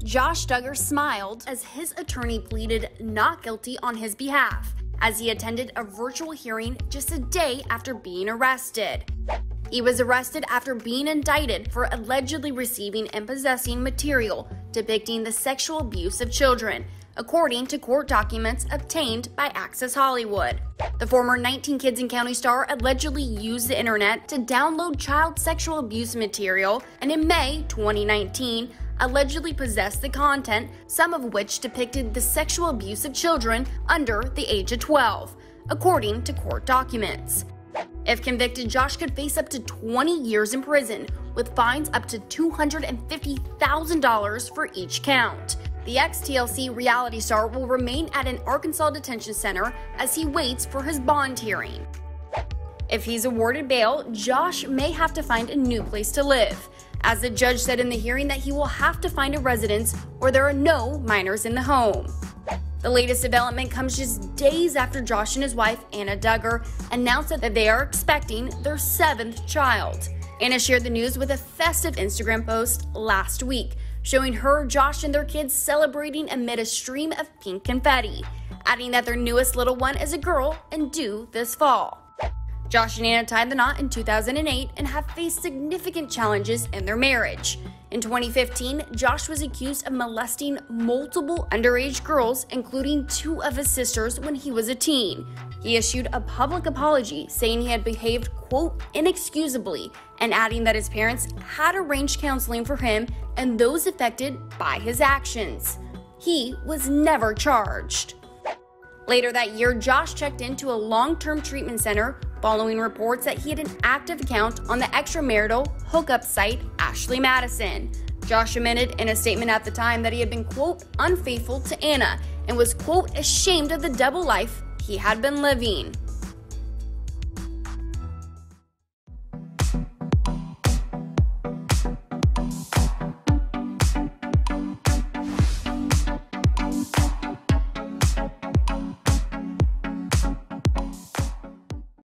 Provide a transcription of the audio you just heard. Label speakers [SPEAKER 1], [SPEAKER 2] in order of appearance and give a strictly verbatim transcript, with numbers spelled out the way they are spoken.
[SPEAKER 1] Josh Duggar smiled as his attorney pleaded not guilty on his behalf, as he attended a virtual hearing just a day after being arrested. He was arrested after being indicted for allegedly receiving and possessing material depicting the sexual abuse of children, according to court documents obtained by Access Hollywood. The former nineteen Kids and County star allegedly used the internet to download child sexual abuse material, and in May twenty nineteen, allegedly possessed the content, some of which depicted the sexual abuse of children under the age of twelve, according to court documents. If convicted, Josh could face up to twenty years in prison, with fines up to two hundred fifty thousand dollars for each count. The ex-T L C reality star will remain at an Arkansas detention center as he waits for his bond hearing. If he's awarded bail, Josh may have to find a new place to live, as the judge said in the hearing that he will have to find a residence where there are no minors in the home. The latest development comes just days after Josh and his wife, Anna Duggar, announced that they are expecting their seventh child. Anna shared the news with a festive Instagram post last week, showing her, Josh, and their kids celebrating amid a stream of pink confetti, adding that their newest little one is a girl and due this fall. Josh and Anna tied the knot in two thousand eight and have faced significant challenges in their marriage. In twenty fifteen, Josh was accused of molesting multiple underage girls, including two of his sisters, when he was a teen. He issued a public apology saying he had behaved, quote, inexcusably, and adding that his parents had arranged counseling for him and those affected by his actions. He was never charged. Later that year, Josh checked into a long-term treatment center following reports that he had an active account on the extramarital hookup site Ashley Madison. Josh admitted in a statement at the time that he had been, quote, unfaithful to Anna and was, quote, ashamed of the double life he had been living.